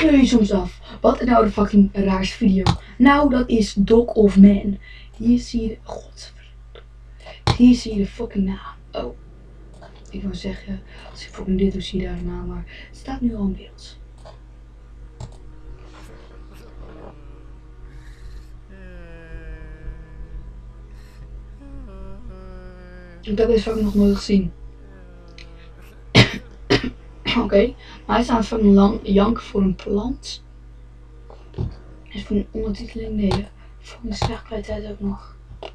vragen jullie soms af, wat is nou de fucking raarste video? Nou, dat is Dog of Man. Hier zie je de... Hier zie je de fucking naam. Oh. Ik wou zeggen, als ik fucking dit doe, zie je daar de naam, maar het staat nu al in beeld. Ik heb deze fucking nog nooit gezien. Oké, maar hij staat fucking lang janken voor een plant. Is voor een ondertiteling, nee. Fucking slechte kwaliteit ook nog.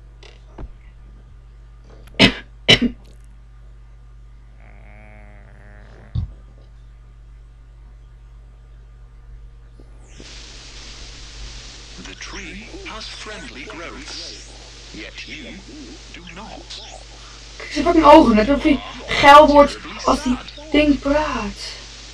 The tree has friendly growths, yet you do not. Kijk zijn fucking ogen, net of hij geil wordt als die ding praat.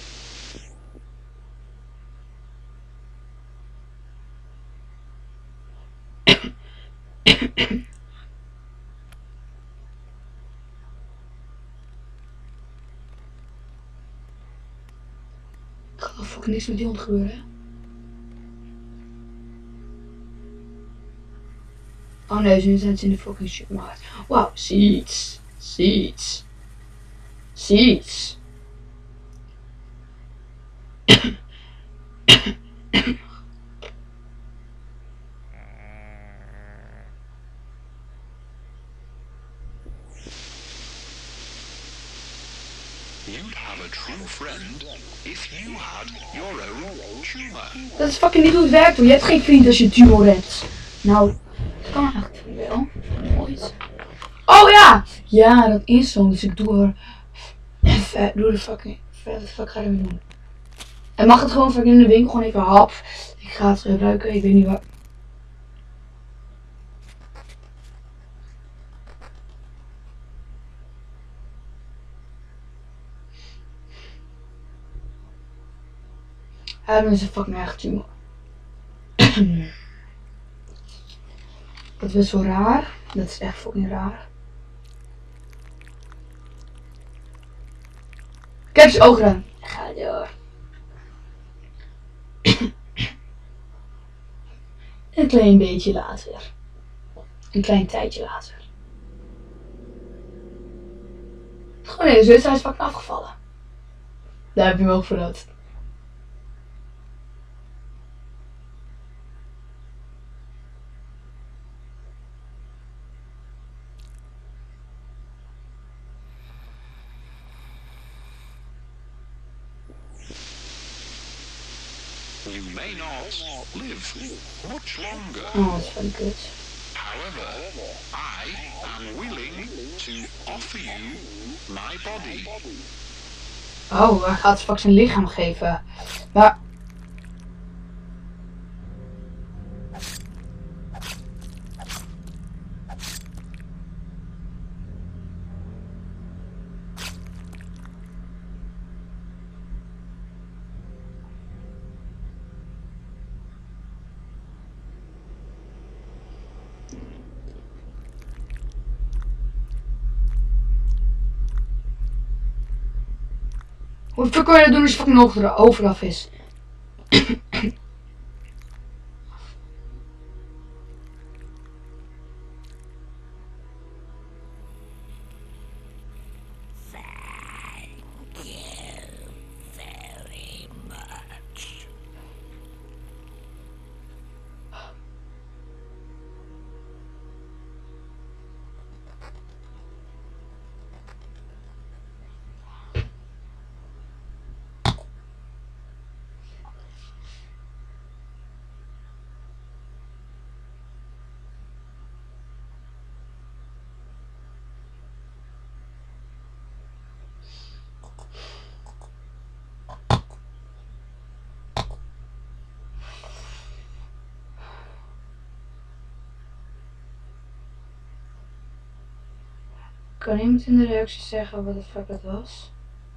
Er gaat fucking niks met die hond gebeuren, hè? Oh nee, nu zijn ze in de fucking supermarkt. Wauw, seeds. Seeds. Seeds. You'd have a true friend if you had your own tumor. Dat is fucking niet hoe het werkt hoor. Je hebt geen vriend als je tumor hebt. Nou, dat kan eigenlijk wel. Nooit. Oh ja! Ja, dat is zo. Dus ik doe de fucking... Wat de fuck ga ik ermee doen? En mag het gewoon fucking in de winkel gewoon even hap. Ik ga het gebruiken. Ik weet niet waar... Hij heeft een fucking eigen tumor. Dat is zo raar. Dat is echt fucking raar. Kijk zijn ogen aan. Ga door. Een klein beetje later. Een klein tijdje later. Gewoon nee, zo is hij fucking afgevallen. Daar heb je hem ook voor dat. You may not live much longer. Oh, dat is fucking kut. However, I am willing to offer you my body. Oh, hij gaat straks zijn lichaam geven. Maar... Hoe fuck kan je dat doen als je fucking overaf is? Kan iemand in de reacties zeggen wat de fuck dat was?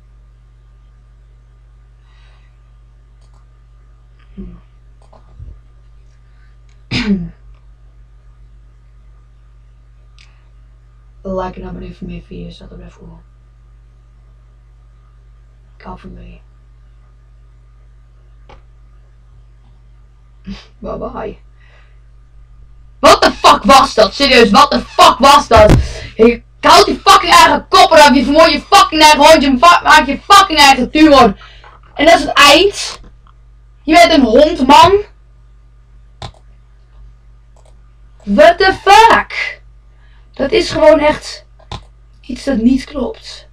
Like en abonneer voor meer video's, dat blijft cool. Ik hou van jullie. Bye bye. What the fuck was dat? Serieus, what the fuck was dat? Ik houd die fucking eigen kop eraf. Je vermoord je fucking eigen hondje. Maak je fucking eigen tumor. En dat is het eind. Je bent een hond, man. What the fuck? Dat is gewoon echt iets dat niet klopt.